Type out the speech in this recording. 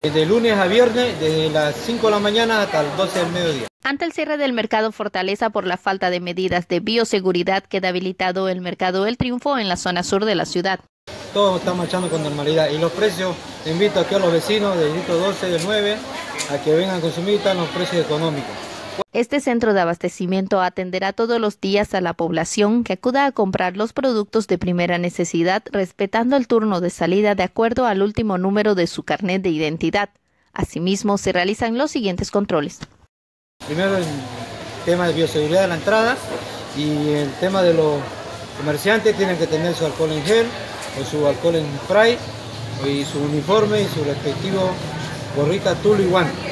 De lunes a viernes, desde las 5 de la mañana hasta las 12 del mediodía. Ante el cierre del mercado Fortaleza por la falta de medidas de bioseguridad, queda habilitado el mercado El Triunfo en la zona sur de la ciudad. Todos están marchando con normalidad y los precios, invito aquí a los vecinos del distrito 12, del 9, a que vengan a consumir, están los precios económicos. Este centro de abastecimiento atenderá todos los días a la población que acuda a comprar los productos de primera necesidad, respetando el turno de salida de acuerdo al último número de su carnet de identidad. Asimismo, se realizan los siguientes controles. Primero el tema de bioseguridad de la entrada y el tema de los comerciantes tienen que tener su alcohol en gel o su alcohol en spray y su uniforme y su respectivo gorrita, tul y guante.